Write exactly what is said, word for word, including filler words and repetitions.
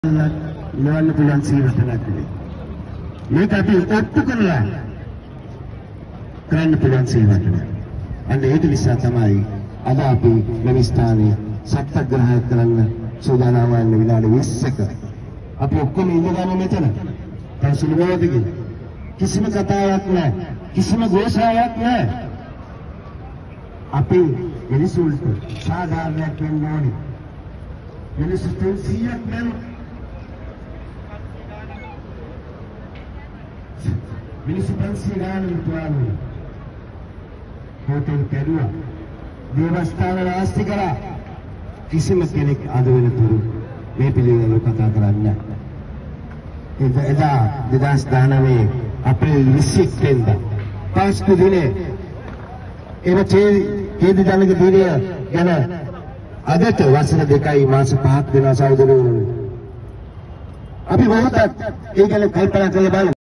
ඉලවන්න පුළුවන් සීවතනක් නෙවෙයි. මේක අපි ඔප්පු කරලා කරන්න පුළුවන් සීවතනක්. අන්න ඒක නිසා තමයි අද අපි මේ ස්ථානයේ සත්‍යග්‍රහය කරන්න සූදානම් වන්නේ විනාඩි විස්සක. අපි ඔක්කොම ඉඳගන්න මෙතන. දැන් සුළුවෝදකින් කිසිම කතාවක් නැහැ. කිසිම ഘോഷාවක් නැහැ. අපි මිනිසුන්ට සාධාරණයක් වෙන්න ඕනේ. මිනිසුන්ට සියයක් නෑ. මිනිස්සු පන්සිය ගානකට තුවාලුනේ. හෝටල් කැඩුවා. දේවස්ථාන නාස්ති කරා. කිසිම කෙනෙක් අද වෙනතුරු මේ පිළිවෙල කතා කරන්නේ නැහැ. එදා දෙදාස් දානවයේ අප්‍රේල් විසිඑක වෙනිදා පාස්කු දිනේ එම කේන්ද්‍ර ජනක දිනය ගැන අදට වසර දෙකයි මාස පහක් වෙනවා සහෝදරවරුනි. අපි මොහොතක් ඒ ගැන කල්පනා කරලා බලමු.